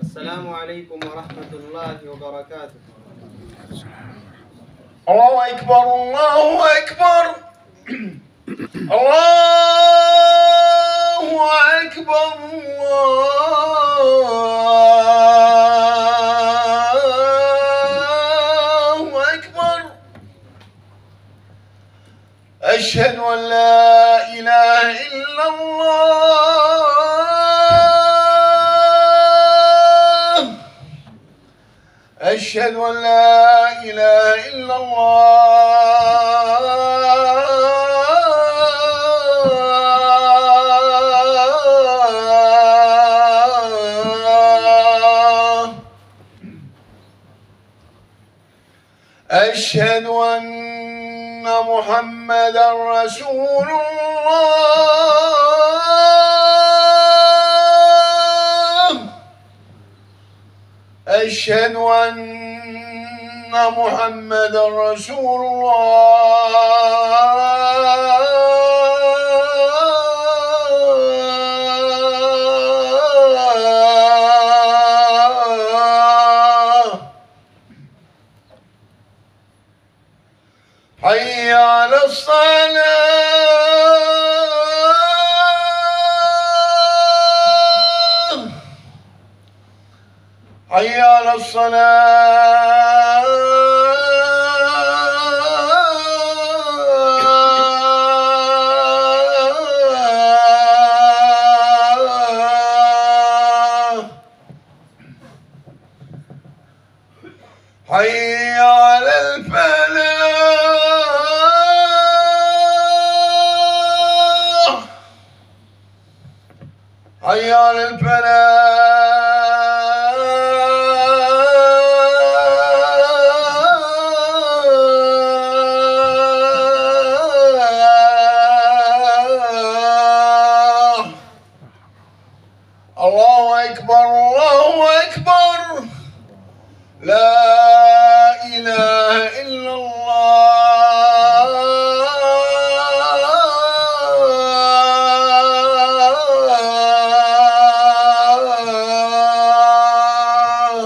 السلام عليكم ورحمة الله وبركاته. الله أكبر الله أكبر الله أكبر الله أكبر. أشهد أن لا إله إلا الله. أشهد أن لا إله إلا الله. أشهد أن محمدا رسول الله. أشهد أن محمدا رسول الله. حي على الصلاة. حي على الصلاة. حي على الفلاح. حي على الفلاح. الله أكبر الله أكبر. لا إله إلا الله.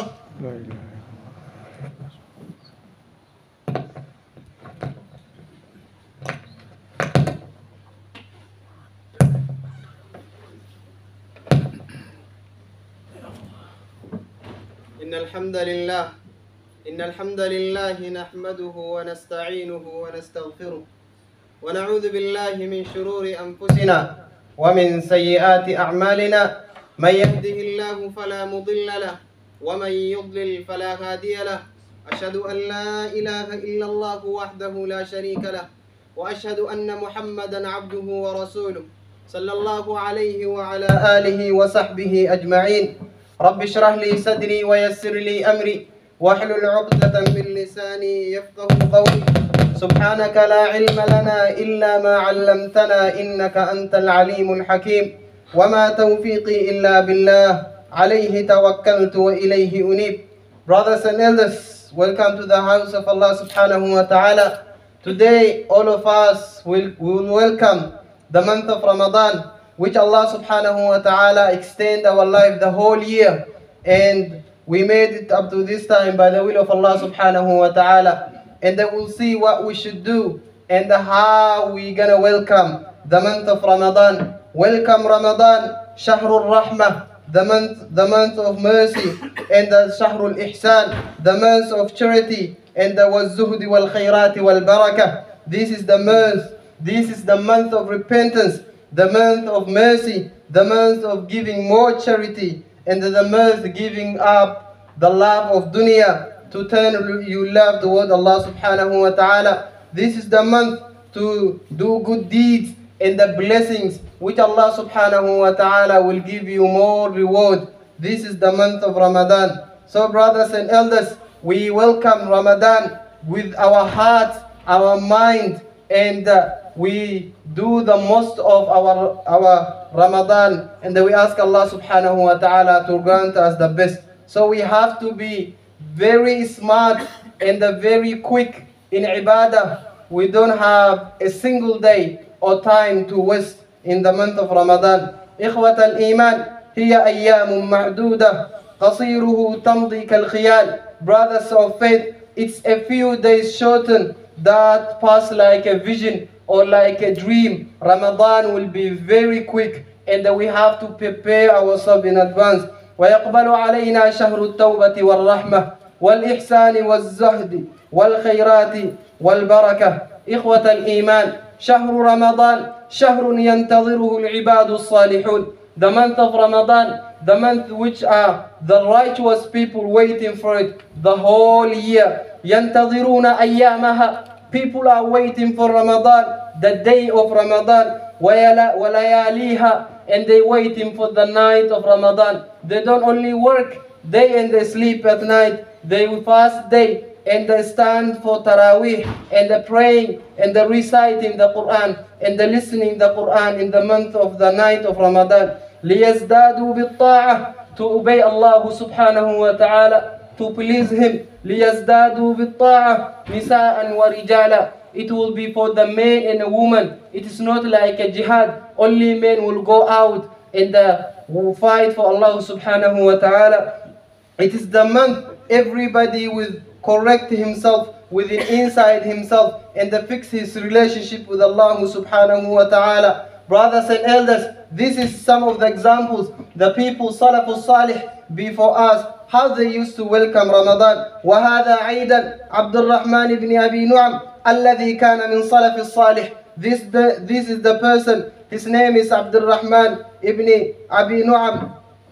إن الحمد لله نحمده ونستعينه ونستغفره ونعوذ بالله من شرور أنفسنا ومن سيئات أعمالنا. من يهده الله فلا مضل له ومن يضلل فلا هادي له. أشهد أن لا إله إلا الله وحده لا شريك له وأشهد أن محمدا عبده ورسوله صلى الله عليه وعلى آله وصحبه أجمعين. رب اشرح لي صدري ويسر لي أمري واحلل عقدة من لساني يفقه قولي. سبحانك لا علم لنا إلا ما علمتنا إنك أنت العليم الحكيم. وما توفيقي إلا بالله عليه توكلت وإليه أنيب. Brothers and elders, welcome to the house of Allah subhanahu wa ta'ala. Today all of us will welcome the month of Ramadan, which Allah subhanahu wa ta'ala extend our life the whole year, and we made it up to this time by the will of Allah subhanahu wa ta'ala. And then we'll see what we should do and how we're gonna welcome the month of Ramadan. Welcome Ramadan, Shahrul Rahmah, the month of mercy, and the Shahrul Ihsan, the month of charity, and the Waz-Zuhdi wal Khayrati wal Barakah. This is the month of repentance, the month of mercy, the month of giving more charity, and the month giving up the love of dunya to turn your love toward Allah subhanahu wa ta'ala. This is the month to do good deeds and the blessings which Allah subhanahu wa ta'ala will give you more reward. This is the month of Ramadan. So brothers and elders, we welcome Ramadan with our hearts, our mind, and we do the most of our Ramadan, and we ask Allah subhanahu wa ta'ala to grant us the best. So we have to be very smart and very quick in ibadah. We don't have a single day or time to waste in the month of Ramadan. إخوة الإيمان هي أيام معدودة قصيره تمضي كالخيال. Brothers of faith, it's a few days shortened that pass like a vision or like a dream. Ramadan will be very quick and we have to prepare ourselves in advance. ويقبل علينا شهر التوبة والرحمة والإحسان والزهد والخيرات والبركة. إخوة الإيمان، شهر رمضان شهر ينتظره العباد الصالحون. The month of Ramadan, the month which are the righteous people waiting for it the whole year. ينتظرون أيامها. People are waiting for Ramadan, the day of Ramadan. وَلَيَالِيهَا, and they waiting for the night of Ramadan. They don't only work day and they sleep at night. They fast day and they stand for Taraweeh and the praying and the reciting the Quran and the listening the Quran in the month of the night of Ramadan. لِيَزْدَادُوا بِالطَّاعَةِ, to obey Allah subhanahu wa ta'ala, to please Him. لِيَزْدَادُوا بِالطَّاعَةِ نِسَاءً وَرِجَالًا. It will be for the man and a woman. It is not like a jihad. Only men will go out and will fight for Allah subhanahu wa ta'ala. It is the month everybody will correct himself within inside himself and fix his relationship with Allah subhanahu wa ta'ala. Brothers and elders, this is some of the examples the people Salafus Salih before us, how they used to welcome Ramadan. وهذا عيدا عبد الرحمن بن أبي نعم الذي كان من صلف الصالح. This is the person, his name is Abdul Rahman ibn Abi Nu'am.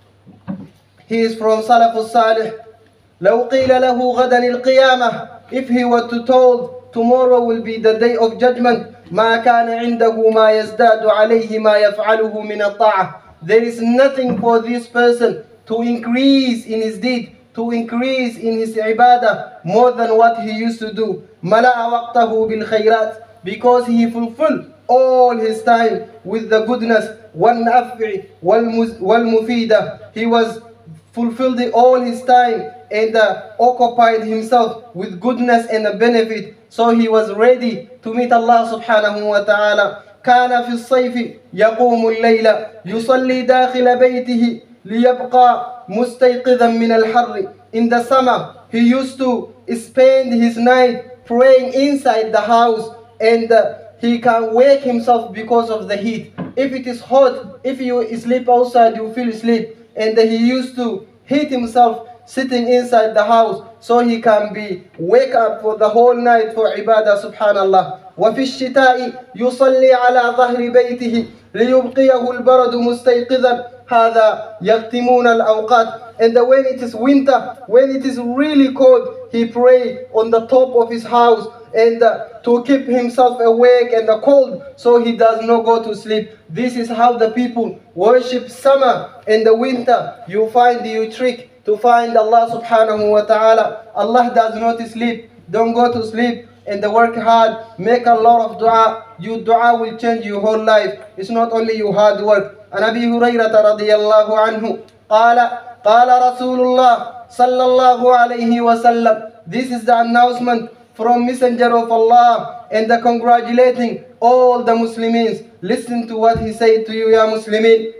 He is from Salafus Salih. لو قيل له غدا القيامة, if he were to told tomorrow will be the day of judgment, ما كان عنده ما يزداد عليه ما يفعله من الطاعة. There is nothing for this person to increase in his deed, to increase in his ibadah more than what he used to do. ملأ وقته بالخيرات, because he fulfilled all his time with the goodness. والنفع والمفيدة, he was fulfilled all his time and occupied himself with goodness and a benefit. So he was ready to meet Allah subhanahu wa ta'ala. كان في الصيف يقوم الليل يصلي داخل بيته ليبقى مستيقظا من الحر. In the summer, he used to spend his night praying inside the house and he can wake himself because of the heat. If it is hot, if you sleep outside, you feel sleep. And he used to heat himself sitting inside the house so he can be wake up for the whole night for ibadah, subhanallah. وفي الشتاء يصلي على ظهر بيته ليبقيه البرد مستيقظا. هذا يختمون الأوقات. And when it is winter, when it is really cold, he pray on the top of his house and to keep himself awake and cold so he does not go to sleep. This is how the people worship summer and the winter. You find you trick to find Allah subhanahu wa ta'ala. Allah does not sleep. Don't go to sleep and work hard. Make a lot of dua. Your dua will change your whole life. It's not only your hard work. عن أبي هريرة رضي الله عنه قال رسول الله صلى الله عليه وسلم. This is the announcement from Messenger of Allah and the congratulating all the Muslims. Listen to what he said to you, يا مسلمين.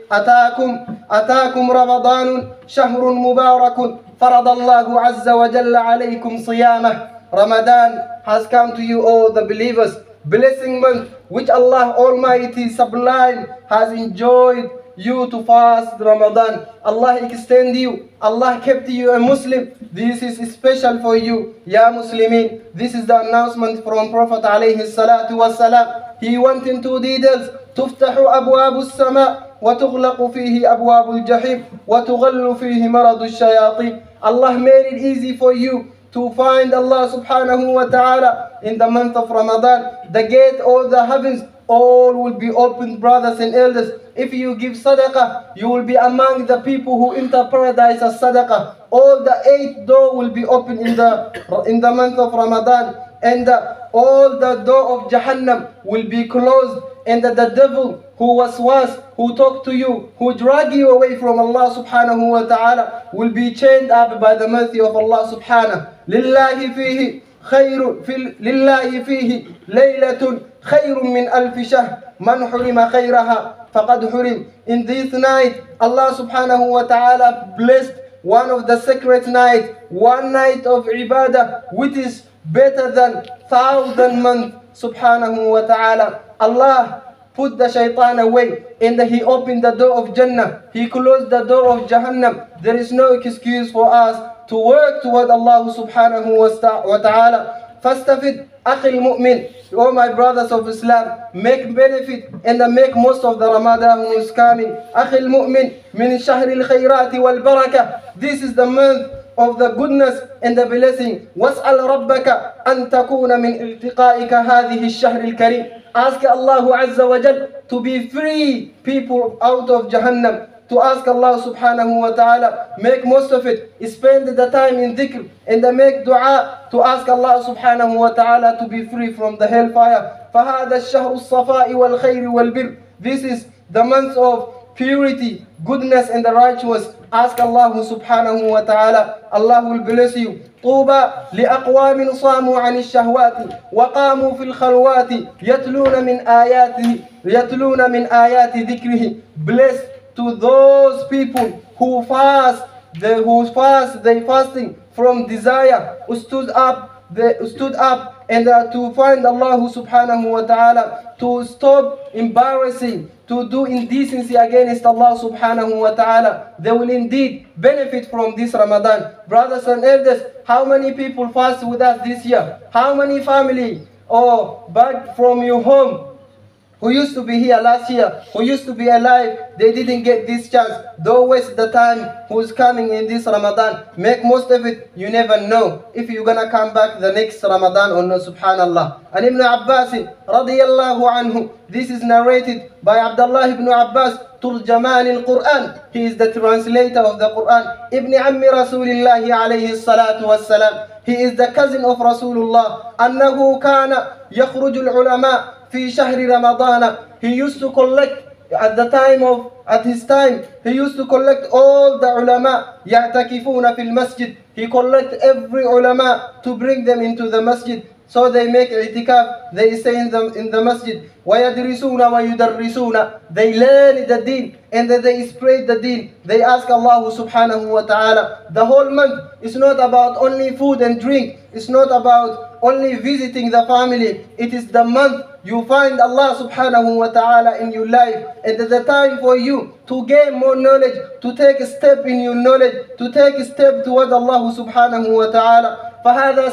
أتاكم رمضان شهر مبارك فرض الله عز وجل عليكم صيامه. Ramadan has come to you, all the believers. Blessing month which Allah Almighty Sublime has enjoyed you to fast Ramadan. Allah extend you. Allah kept you a Muslim. This is special for you, Ya Muslimin. This is the announcement from Prophet alayhi salatu wassalam. He went into details. تفتح أبواب السماء وتغلق فيه أبواب الجحيم وتغل فيه مرض الشياطين. Allah made it easy for you to find Allah subhanahu wa ta'ala in the month of Ramadan. The gate of the heavens all will be opened, brothers and elders. If you give sadaqah, you will be among the people who enter paradise as sadaqah. All the 8 doors will be open in the month of Ramadan, and all the door of Jahannam will be closed, and the devil who waswas, who talk to you, who drag you away from Allah subhanahu wa ta'ala will be chained up by the mercy of Allah subhanahu. لله فيه ليلة خير من ألف شهر من حرم خيرها فقد حرم. In this night, Allah subhanahu wa ta'ala blessed one of the sacred night, one night of ibadah, which is better than 1,000 months. Subhanahu wa ta'ala. Allah put the shaitan away, and He opened the door of Jannah. He closed the door of Jahannam. There is no excuse for us to work toward Allah subhanahu wa ta'ala. Fastafid akhil mu'min. Oh my brothers of Islam, make benefit and make most of the Ramadan who is coming. Akhil mu'min min shahril khayrati wal barakah. This is the month of the goodness and the blessing. وَاسْأَلْ رَبَّكَ أَن تَكُونَ مِنْ إِلْتِقَائِكَ هَذِهِ الشَّهْرِ الْكَرِيمِ. Ask Allah Azza wa Jal to be free people out of Jahannam. To ask Allah subhanahu wa ta'ala, make most of it, spend the time in dhikr and make dua to ask Allah subhanahu wa ta'ala to be free from the hellfire. فَهَذَا الشَّهْرُ الصَّفَاءِ وَالْخَيْرِ وَالْبِرِّ. This is the month of purity, goodness and the righteousness. Ask Allah subhanahu wa ta'ala, Allah will bless you. طوبى لأقوام صاموا عن الشهوات وقاموا في الخلوات يتلون من آيات ذكره. Blessed to those people who fast, they fasting from desire, who stood up and to find Allah subhanahu wa ta'ala, to stop embarrassing, to do indecency against Allah subhanahu wa ta'ala. They will indeed benefit from this Ramadan. Brothers and elders, how many people fast with us this year? How many family or back from your home who used to be here last year, who used to be alive, they didn't get this chance. Don't waste the time who's coming in this Ramadan. Make most of it. You never know if you're gonna come back the next Ramadan or no, subhanallah. And Ibn Abbas radiyallahu anhu, this is narrated by Abdullah ibn Abbas, Turjaman al-Quran. He is the translator of the Quran. Ibn Ammi Rasulillahi alayhi salatu wassalam. He is the cousin of Rasulullah. أنه كان يخرج العلماء في شهر رمضان. He used to collect at his time, he used to collect all the ulama يعتكفون في المسجد. He collect every ulama to bring them into the masjid. So they make i'tikaf, they stay in the masjid. وَيَدْرِسُونَ وَيُدَرِّسُونَ. They learn the deen and they spread the deen. They ask Allah subhanahu wa ta'ala. The whole month is not about only food and drink. It's not about only visiting the family. It is the month you find Allah subhanahu wa ta'ala in your life. And it's the time for you to gain more knowledge, to take a step in your knowledge, to take a step toward Allah subhanahu wa ta'ala. فهذا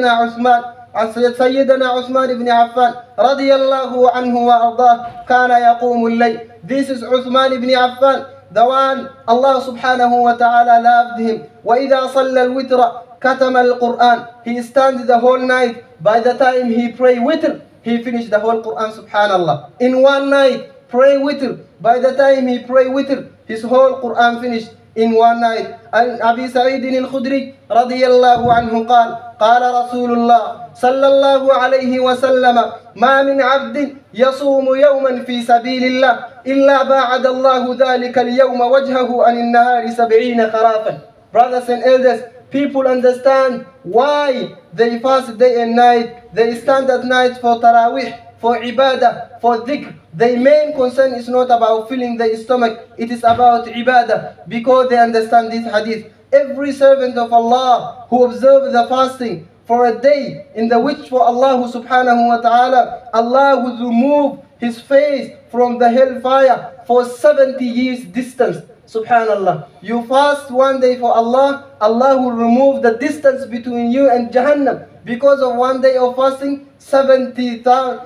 سيدنا عثمان بن عفان رضي الله عنه وأرضاه كان يقوم الليل. This is Uthman ibn Affan, the one Allah subhanahu wa ta'ala loved him. وإذا صلى الوتر كتم القرآن. He stands the whole night. By the time he pray witr, he finished the whole Quran, subhanallah. In one night, pray witr. By the time he pray witr, his whole Quran finished in one night. And Abi Sa'id al-Khudri radiyallahu anhu قال رسول الله صلى الله عليه وسلم ما من عبد يصوم يوما في سبيل الله إلا باعد الله ذلك اليوم وجهه عن النهار 70 خرافا. Brothers and elders, people understand why they fast day and night. They stand at night for tarawih, for ibadah, for dhikr. Their main concern is not about filling their stomach, it is about ibadah, because they understand this hadith. Every servant of Allah who observes the fasting for a day in the which for Allah subhanahu wa ta'ala, Allah will remove his face from the hellfire for 70 years distance. Subhanallah. You fast one day for Allah, Allah will remove the distance between you and Jahannam. Because of one day of fasting, 70,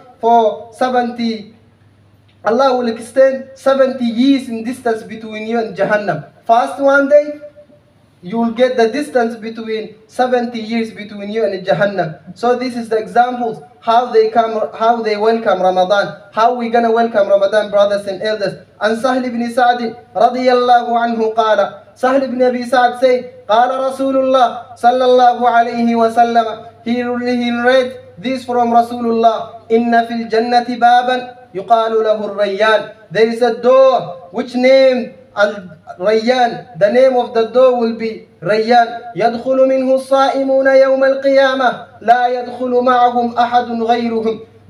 Allah will extend 70 years in distance between you and Jahannam. Fast one day, you will get the distance between 70 years between you and Jahannam. So this is the examples how they welcome Ramadan. How we gonna welcome Ramadan, brothers and elders. And Sahl ibn Sa'd radiyallahu anhu qala. Sahl ibn Abi Sa'd said, qala Rasulullah sallallahu alayhi wa sallam. He read this from Rasulullah. Inna fil jannati baban yuqalu lahu ar-Rayyan. There is a door which named Al-Rayyan. The name of the door will be Rayyan. يدخل منه الصائمون يوم القيامة لا يدخل معهم أحد غيرهم.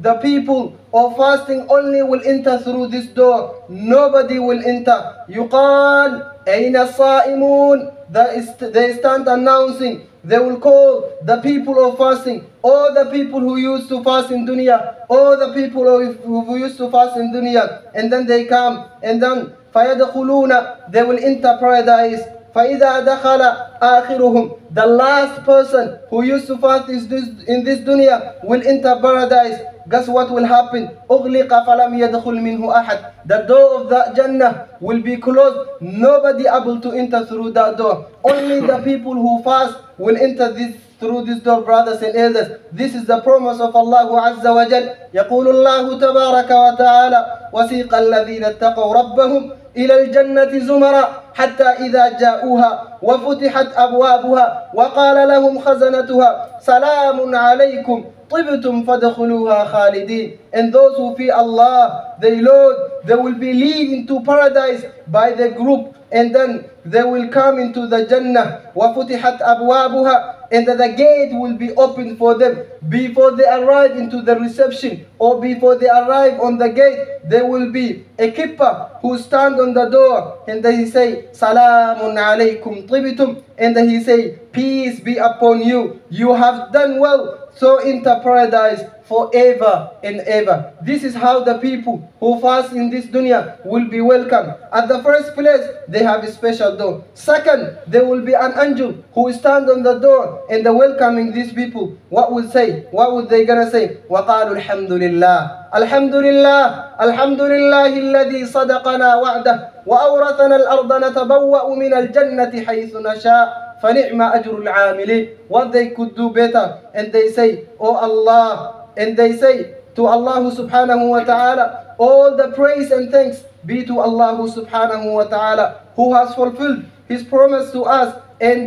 the people of fasting only will enter through this door. Nobody will enter. يقال أين الصائمون? They stand announcing. They will call the people of fasting, all the people who used to fast in dunya, all the people who used to fast in dunya, and then they come, and then فَيَدْخُلُونَ, they will enter paradise. فَإِذَا دَخَلَ آخِرُهُم, the last person who used to fast in this dunya will enter paradise. Guess what will happen? أُغْلِقَ فَلَمْ يَدْخُلْ مِنْهُ أَحَدٍ. The door of the Jannah will be closed. Nobody able to enter through that door. Only the people who fast will enter through this door, brothers and elders. This is the promise of Allah Azza wa Jal. يقول الله تبارك وتعالى وسيق الذين اتقوا ربهم إلى الجنة زمرا حتى إذا جاءوها وفتحت أبوابها وقال لهم خزنتها سلام عليكم طبتم فادخلوها خالدين. And those who fear Allah, their Lord, they will be led into paradise by the group, and then they will come into the Jannah. وفتحت أبوابها, and the gate will be opened for them. Before they arrive into the reception, or before they arrive on the gate, there will be a keeper who stand on the door, and he say, Salamun alaykum tibitum, and he say, peace be upon you. You have done well, so enter paradise forever and ever. This is how the people who fast in this dunya will be welcomed. At the first place, they have a special door. Second, there will be an angel who will stand on the door and they're welcoming these people. What would say? What would they gonna say? وَقَالُوا الْحَمْدُ لِلَّهِ الْحَمْدُ لِلَّهِ الْحَمْدُ لِلَّهِ الَّذِي صَدَقَنَا وَعْدَهُ وَأَوْرَثَنَا الْأَرْضَ نَتَبَوَّأُ مِنَ الْجَنَّةِ حَيْثُ نَشَاءُ فَنِعْمَ أَجْرُ الْعَامِلِينَ. What they could do better, and they say, Oh Allah, and they say to Allah subhanahu wa ta'ala, all the praise and thanks be to Allah subhanahu wa ta'ala, who has fulfilled His promise to us, and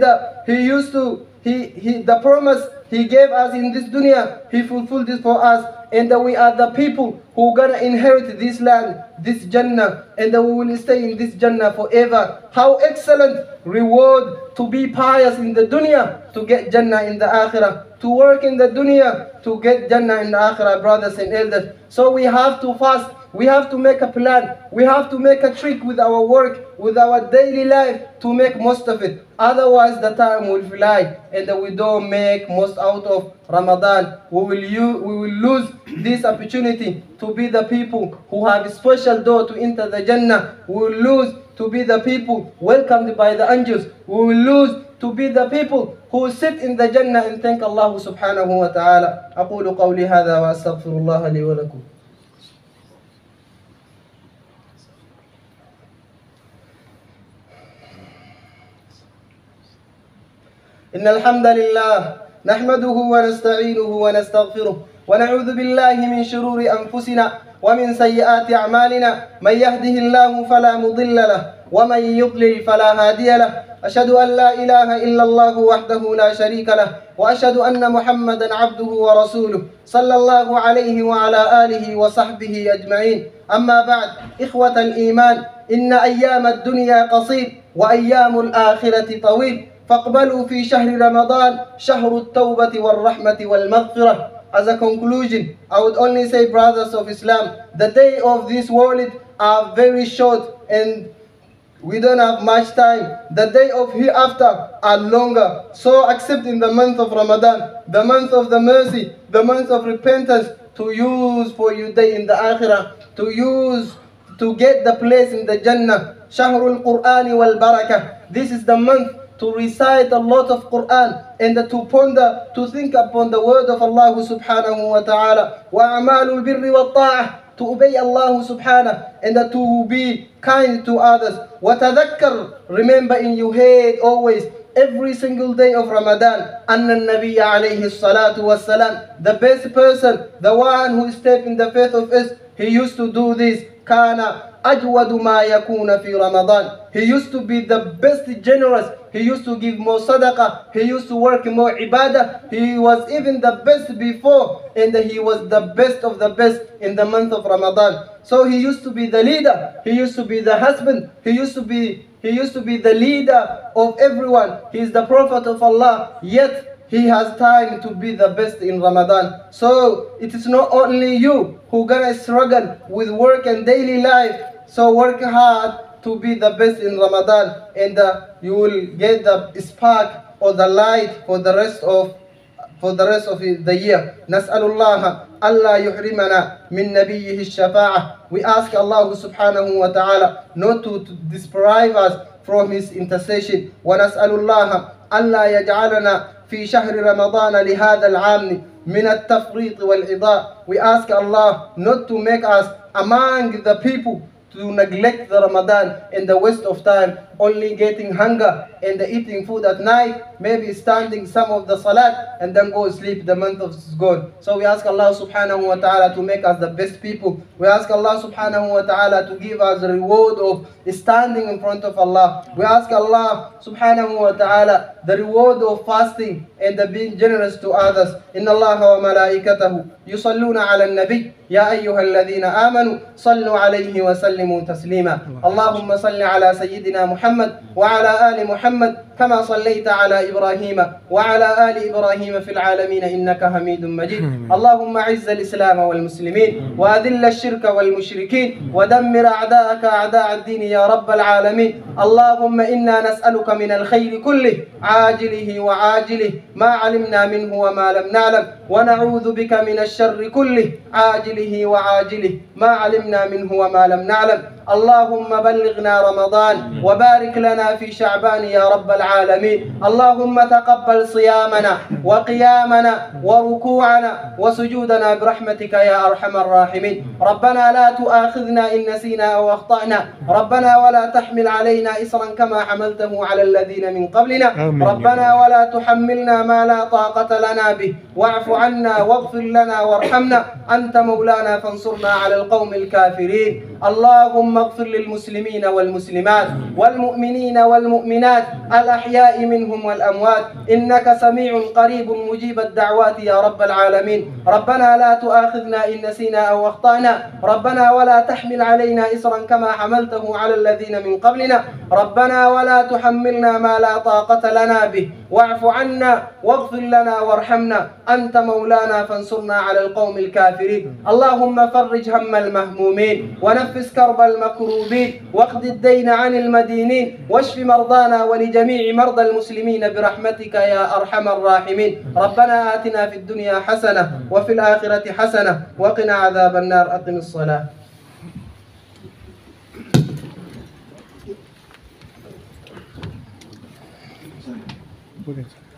the promise He gave us in this dunya, He fulfilled this for us, and we are the people who gonna inherit this land, this Jannah, and we will stay in this Jannah forever. How excellent reward to be pious in the dunya, to get Jannah in the Akhirah, to work in the dunya, to get Jannah in the Akhirah, brothers and elders. So we have to fast. We have to make a plan. We have to make a trick with our work, with our daily life, to make most of it. Otherwise, the time will fly, and we don't make most out of Ramadan. We will lose this opportunity to be the people who have a special door to enter the Jannah. We will lose to be the people welcomed by the angels. We will lose to be the people who sit in the Jannah and thank Allah subhanahu wa ta'ala. أقول قولي هذا وأستغفر الله لي ولكم. إن الحمد لله نحمده ونستعينه ونستغفره ونعوذ بالله من شرور أنفسنا ومن سيئات أعمالنا. من يهده الله فلا مضل له ومن يضلل فلا هادي له. أشهد أن لا إله إلا الله وحده لا شريك له وأشهد أن محمدا عبده ورسوله صلى الله عليه وعلى آله وصحبه أجمعين. أما بعد، إخوة الإيمان، إن أيام الدنيا قصير وأيام الآخرة طويل، فاقبلوا في شهر رمضان شهر التوبة والرحمة والمغفرة. As a conclusion, I would only say, brothers of Islam, the day of this world are very short and we don't have much time. The day of hereafter are longer. So accept in the month of Ramadan, the month of the mercy, the month of repentance, to use for your day in the Akhirah, to use to get the place in the Jannah. Shahrul Qur'ani wal Barakah. This is the month to recite a lot of Quran and to ponder, to think upon the word of Allah subhanahu wa ta'ala. Wa amalul birri wa ta'ah, to obey Allah subhanahu, and to be kind to others. Wa tadhakkar, remember in your head always, every single day of Ramadan, anna Nabiya alayhi salatu wassalam, the best person, the one who stepped in the faith of us, he used to do this. Kana أجود ما يكون في رمضان. He used to be the best generous. He used to give more sadaqah. He used to work more ibadah. He was even the best before, and he was the best of the best in the month of Ramadan. So he used to be the leader. He used to be the husband. He used to be the leader of everyone. He is the Prophet of Allah. Yet he has time to be the best in Ramadan. So it is not only you who gonna struggle with work and daily life. So work hard to be the best in Ramadan, and you will get the spark or the light for the rest of the year. نسأل الله ألا يحرمنا من نبيه الشفاعة. We ask Allah subhanahu wa ta'ala not to deprive us from his intercession. ونسأل الله ألا يجعلنا في شهر رمضان لهذا العام من التفريط والإضاء. We ask Allah not to make us among the people to neglect the Ramadan and the waste of time, only getting hunger and eating food at night, maybe standing some of the salat and then go sleep. The month is gone. So we ask Allah subhanahu wa ta'ala to make us the best people. We ask Allah subhanahu wa ta'ala to give us the reward of standing in front of Allah. We ask Allah subhanahu wa ta'ala the reward of fasting and being generous to others. Inna Allah wa malaikatahu yusalluna ala nabi ya ayyuha alladhina amanu sallu alayhi wa sallimu taslima. Allahumma salli ala sayyidina Muhammad wa ala ali Muhammad كما صليت على إبراهيم وعلى آل إبراهيم في العالمين إنك حميد مجيد. اللهم أعز الإسلام والمسلمين وأذل الشرك والمشركين ودمر أعداءك أعداء الدين يا رب العالمين. اللهم إنا نسألك من الخير كله عاجله وعاجله ما علمنا منه وما لم نعلم، ونعوذ بك من الشر كله عاجله وعاجله ما علمنا منه وما لم نعلم. اللهم بلغنا رمضان وبارك لنا في شعبان يا رب العالمين. اللهم تقبل صيامنا وقيامنا وركوعنا وسجودنا برحمتك يا أرحم الراحمين. ربنا لا تؤاخذنا إن نسينا أو أخطأنا، ربنا ولا تحمل علينا إصرا كما حملته على الذين من قبلنا، ربنا ولا تحملنا ما لا طاقة لنا به، واعف عنا واغفر لنا وارحمنا، أنت مولانا فانصرنا على القوم الكافرين. اللهم اغفر للمسلمين والمسلمات والمؤمنين والمؤمنات الأحياء منهم والأموات، إنك سميع قريب مجيب الدعوات يا رب العالمين. ربنا لا تؤاخذنا إن نسينا أو أخطأنا، ربنا ولا تحمل علينا إصرا كما حملته على الذين من قبلنا، ربنا ولا تحملنا ما لا طاقة لنا به، واعف عنا واغفر لنا وارحمنا، أنت مولانا فانصرنا على القوم الكافرين. اللهم فرج هم المهمومين ونفس كرب المكروبين واقض الدين عن المدينين واشف مرضانا ولجميع مرضى المسلمين برحمتك يا أرحم الراحمين. ربنا آتنا في الدنيا حسنة وفي الآخرة حسنة وقنا عذاب النار. أقم الصلاة.